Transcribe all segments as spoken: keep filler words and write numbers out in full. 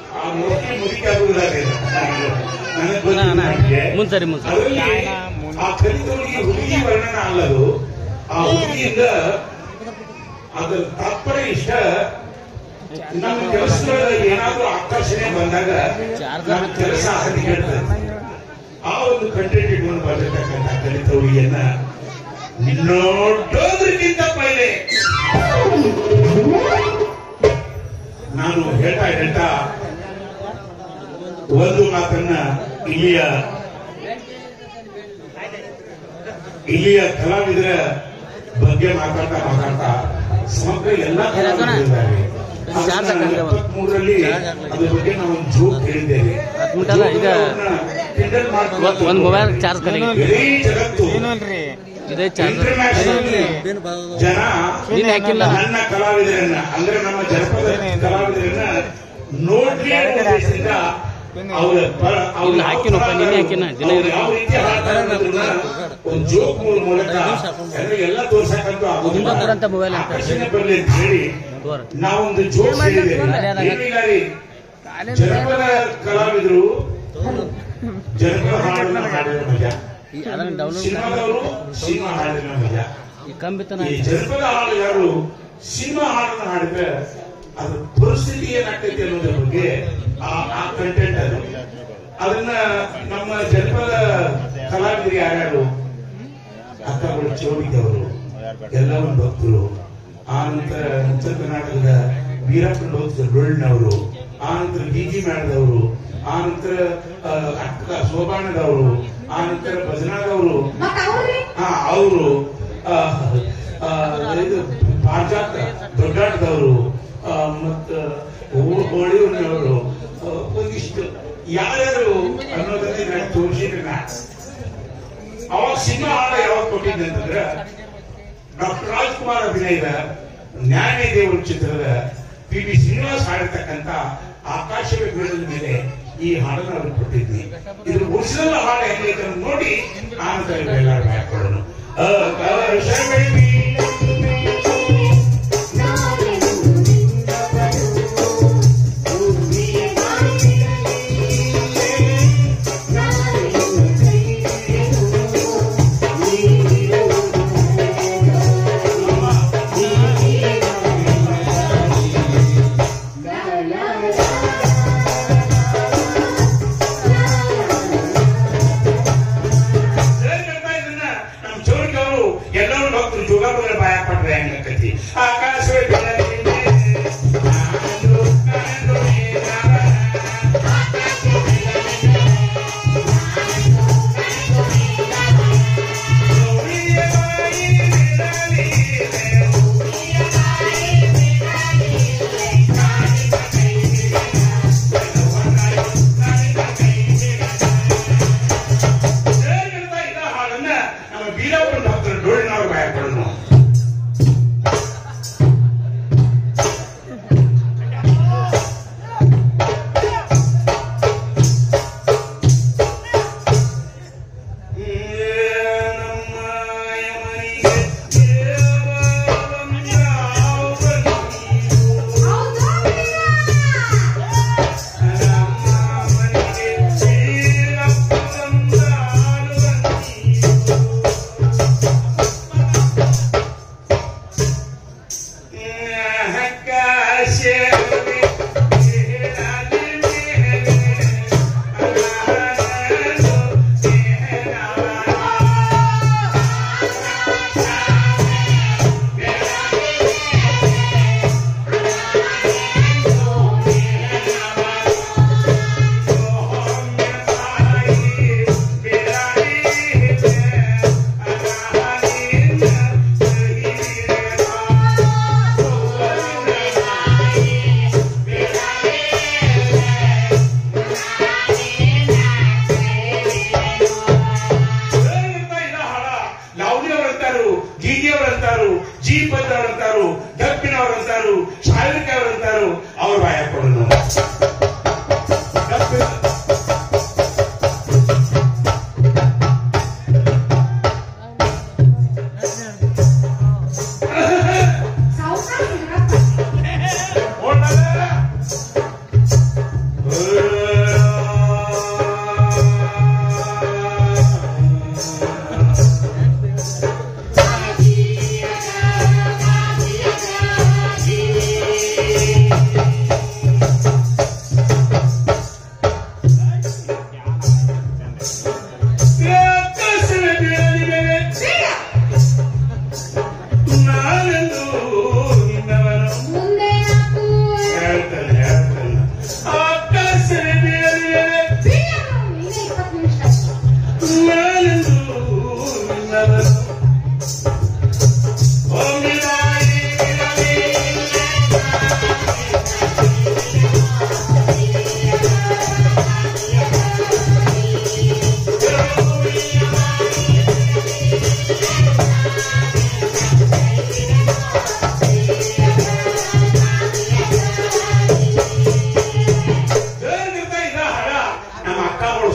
ಆ ಮೂರ್ತಿ ಮುಗಿಕಾಗುವುದಾಗಿದೆ ಮುಂಚರಿ ಮುಂಚೆ ಆ ಕಲಿತವರಿಗೆ ಹುಡುಗಿ ವರ್ಣನ ಅಲ್ಲದು. ಆ ಹುಡುಗಿಯಿಂದ ಅದರ ತಾತ್ಪರ್ಯ ಇಷ್ಟ. ನಮ್ಮ ಕೆಲಸಗಳ ಏನಾದ್ರೂ ಆಕರ್ಷಣೆ ಬಂದಾಗ ನಮ್ಮ ಕೆಲಸ ಹಾಗೆ ಹೇಳ್ತದೆ. ಆ ಒಂದು ಕಂಟೆಂಟ್ ಇಟ್ಕೊಂಡು ಬರತಕ್ಕಂಥ ಕಲಿತ ಹುಡುಗಿಯನ್ನ ನೋಡೋದ್ರಕ್ಕಿಂತ ಪೈಲೆ ನಾನು ಹೇಳ್ತಾ ಹೇಳ್ತಾ ಒಂದು ಮಾತನ್ನ ಇಲ್ಲಿಯ ಇಲ್ಲಿಯ ಕಲಾವಿದರ ಬಗ್ಗೆ ಮಾತಾಡ್ತಾ ಮಾತಾಡ್ತಾ ಸಮಗ್ರ ಎಲ್ಲಾ ಕಲಾವಿದರಿದ್ದಾರೆ. ಮೂರರಲ್ಲಿ ಅದ್ರ ಬಗ್ಗೆ ನಾವು ಒಂದು ಜೋಕ್ ಹೇಳಿದ್ದೇವೆ. ಒಂದು ಮೊಬೈಲ್ ಚಾರ್ಜ್ ಇಡೀ ಜಗತ್ತು ಜನ ನನ್ನ ಕಲಾವಿದರನ್ನ ಅಂದ್ರೆ ನಮ್ಮ ಜನಪದ ಕಲಾವಿದರನ್ನ ನೋಡ್ಲಿ ಅವ್ರ ಯಾವ ರೀತಿ ಒಂದು ಜೋಕ್ ಮೂಲಕ ಎಲ್ಲ ತೋರ್ಸಕ್ಕಂತೂ ಆಕರ್ಷಣೆ ಬರಲಿ ಅಂತ ಹೇಳಿ ನಾವೊಂದು ಜೋಕ್ ಹೇಳಿದ್ದೇವೆ. ಜನಪದ ಕಲಾವಿದರು ಜನಪದ ಹಾಡನ್ನ ಹಾಡಿದ ಮಜಾ, ಸಿನಿಮಾದವರು ಸಿನಿಮಾ ಹಾಡಿನ ಮಜಾ. ಈ ಜನಪದ ಹಾಡುಗಾರರು ಸಿನಿಮಾ ಹಾಡನ್ನ ಹಾಡಿದ್ರೆ ಅದ್ರ ಪರಿಸ್ಥಿತಿ ಏನಾಗ್ತೈತಿ ಅನ್ನೋದ್ರ ಬಗ್ಗೆ ಆ ಕಂಟೆಂಟ್ ಅದು. ಅದನ್ನ ನಮ್ಮ ಜನಪದ ಕಲಾವಿದರು ಯಾರ್ಯಾರು ಅಕ್ಕಗಳು ಚೌಡಿದವರು ಎಲ್ಲ ಒಂದು ಭಕ್ತರು, ಆ ನಂತರ ಉತ್ತರ ಕರ್ನಾಟಕದ ವೀರಪ್ಪನ ಭಕ್ತರು ಡೊಳ್ಳಿನವರು, ಆ ನಂತರ ಡಿಜಿ ಮೇಳದವರು, ಆ ನಂತರ ಅಕ್ಕ ಸೋಬಾಣದವರು, ಆ ನಂತರ ಭಜನಾದವರು, ಹಾ ಅವರು ಇದು ಪಾರ್ಜಾತ ದೊಡ್ಡಾಟದವರು ಮತ್ತ ಹೋಳಿಯವರು ಒಂದಿಷ್ಟು ಯಾರ್ಯಾರು ಅನ್ನೋದನ್ನ ನಾನು ತೋರಿಸಿದ್ರೆ ಮ್ಯಾಥ್ಸ್ ಅವಾಗ ಸಿನಿಮಾ ಹಾಡ ಯಾವಾಗ ಕೊಟ್ಟಿದ್ದೆ ಅಂತಂದ್ರೆ ಡಾಕ್ಟರ್ ರಾಜ್ಕುಮಾರ್ ಅಭಿನಯದ ನ್ಯಾಯ ದೇವರು ಚಿತ್ರದ ಪಿ ಬಿ ಶ್ರೀನಿವಾಸ್ ಹಾಡಿರ್ತಕ್ಕಂಥ ಆಕಾಶವೇ ಬೀಳದ ಮೇಲೆ ಈ ಹಾಡನ್ನು ಅವ್ರಿಗೆ ಕೊಟ್ಟಿದ್ನಿ. ಇದು ಒರಿಜಿನಲ್ ಹಾಡು ಹೆಂಗೈತೆ ನೋಡಿ ಆನಂತರ ಎಲ್ಲರೂ ಹಾಕೊಳ್ಳೋಣ.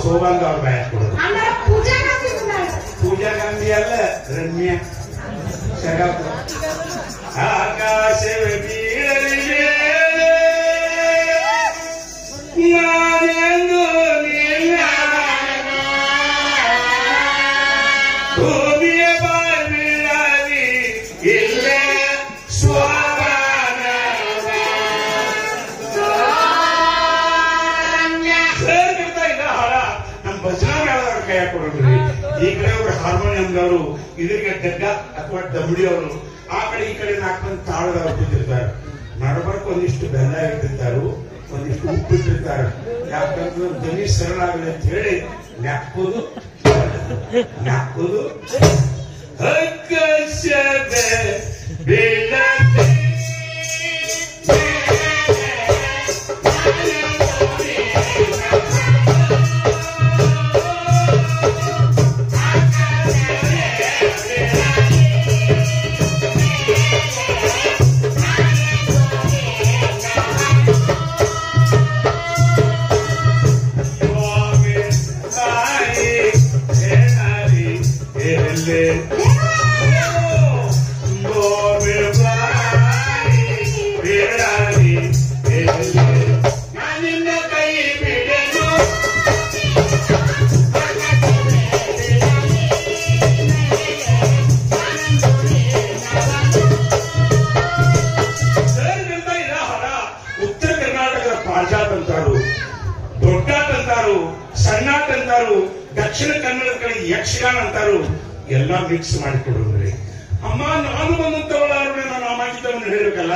ಸೋಬಂಗ ಅವ್ರ ಬ್ಯಾಚ್ ಕೊಡೋದು. ಪೂಜಾ ಗಾಂಧಿ ಅಲ್ಲ, ರಮ್ಯಾ ಶಗಾಪುರ. ಆಕಾಶವೇ ಬೀಳಲಿದೆ ನಾನೆಂದು ನಿನ್ನ ಭೂಮಿಯ ಬಾಳ್ವಿಳಲಿ ಇಲ್ಲೇ ಸ್ವಾನ ಇಲ್ಲ ಹಾಡ ನಮ್ಮ ಭಜನಾ ಮೇಳದವ್ರ ಕೈ ಹಾಕೊಡ್ರಿ. ಈ ಕಡೆ ಅವರು ಹಾರ್ಮೋನಿಯಂದವರು, ಇದರಿಗೆ ಡಗ್ಗ ಅಥವಾ ಡಮಡಿ ಅವರು, ಆ ಕಡೆ ಈ ಕಡೆ ನಾಲ್ಕು ಮಂದಿ ತಾಳದವ್ರು ಕೂತಿರ್ತಾರೆ. ನಡಬರ್ಕ್ ಒಂದಿಷ್ಟು ಬೆಲ್ಲ ಇಟ್ಟಿರ್ತಾರು, ಒಂದಿಷ್ಟು ಉಪ್ಪು ಇಟ್ಟಿರ್ತಾರೆ. ಯಾಕಂದ್ರೆ ಧ್ವನಿ ಸರಳ ಆಗಲಿ ಅಂತ ಹೇಳಿ ನ್ಯಾಕೋದು ನ್ಯಾಕೋದು ಸಣ್ಣಾಟ ಅಂತಾರು, ದಕ್ಷಿಣ ಕನ್ನಡದ ಕಡೆ ಯಕ್ಷಗಾನ ಅಂತಾರು, ಎಲ್ಲಾ ಮಿಕ್ಸ್ ಮಾಡಿಕೊಡ್ರಿ. ಅಮ್ಮ ನಾನು ಬಂದಂತವಳಾದ್ರೆ ನಾನು ಆ ಮಾಹಿತಿಯನ್ನು ಹೇಳಬೇಕಲ್ಲ.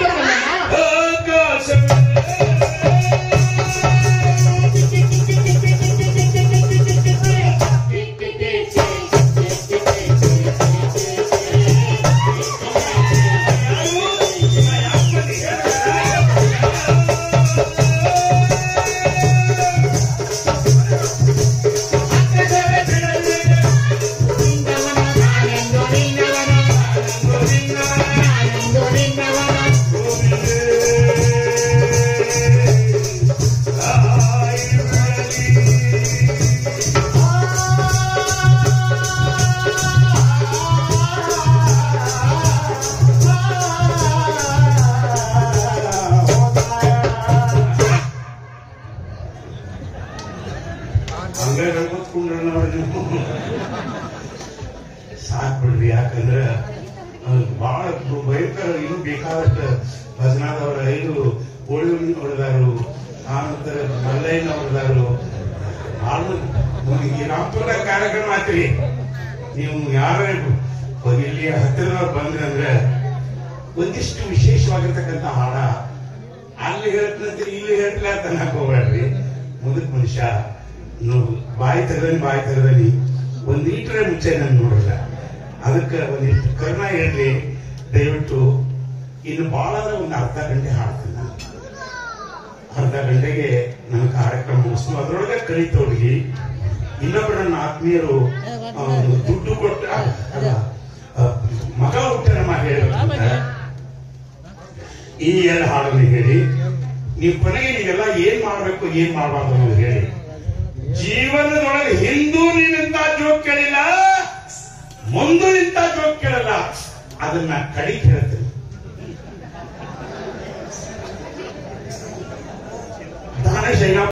ಸಾಕ್ ಬಿಡ್ರಿ. ಯಾಕಂದ್ರೆ ಬಹಳ ಭಯಂಕರ ಇನ್ನು ಬೇಕಾದಷ್ಟು ಭಜನಾದವ್ರ ಐದು ಹೋಳಿ ಹೊಡೆದಾರು, ಆನಂತರ ಮಲ್ಲಯ್ಯನ ಹೊಡೆದಾರು. ಈ ರಾಮಪುರ ಕಾರ್ಯಕ್ರಮ ಆತ್ರಿ. ನೀವು ಯಾರ ಇಲ್ಲಿ ಹತ್ತಿರದವ್ರು ಬಂದ್ರಿ ಅಂದ್ರೆ ಒಂದಿಷ್ಟು ವಿಶೇಷವಾಗಿರ್ತಕ್ಕಂಥ ಹಾಡ ಅಲ್ಲಿ ಹೇಳ್ತಂತೀರಿ, ಇಲ್ಲಿ ಹೇಳ್ತಿಲ್ಲ ಅಂತ ಅನ್ನಕ್ ಹೋಗ್ಬೇಡ್ರಿ. ಮುದುಕ್ ಮನುಷ್ಯ ಬಾಯಿ ತೆಗದನಿ ಬಾಯಿ ತೆಗದನಿ ಒಂದ್ ಈಟರೆ ಮುಂಚೆ ನನ್ ನೋಡಿಲ್ಲ. ಅದಕ್ಕೆ ಒಂದಿಷ್ಟು ಕರ್ಣ ಹೇಳ್ರಿ ದಯವಿಟ್ಟು. ಇನ್ನು ಬಹಳ ಒಂದು ಅರ್ಧ ಗಂಟೆ ಹಾಡ್ತೀನಿ ನಾನು. ಅರ್ಧ ಗಂಟೆಗೆ ನನ್ನ ಕಾರ್ಯಕ್ರಮ ಮುಗಿಸ್ತು. ಅದರೊಳಗೆ ಕಲಿತವ್ರಿಗೆ ಇನ್ನೊಬ್ಬ ನನ್ನ ಆತ್ಮೀಯರು ದುಡ್ಡು ಕೊಟ್ಟ ಮಗ ಹುಟ್ಟನಮ್ಮ ಹೇಳಬೇಕಂತ ಈ ಎಲ್ಲ ಹಾಡನ್ನು ಹೇಳಿ ನೀವು ಕೊನೆಗೆ ನೀವೆಲ್ಲ ಏನ್ ಮಾಡ್ಬೇಕು ಏನ್ ಮಾಡಬಾರ್ದು ಅನ್ನೋದು ಹೇಳಿ. ಜೀವನದೊಳಗೆ ಹಿಂದೂ ನಿಂತ ಜೋಕ್ ಕೇಳಿಲ್ಲ, ಮುಂದೂ ನಿಂತ ಜೋಕ್ ಕೇಳಲ್ಲ. ಅದನ್ನ ಕಡಿ ಹೇಳ್ತೇನೆ. ದಾನ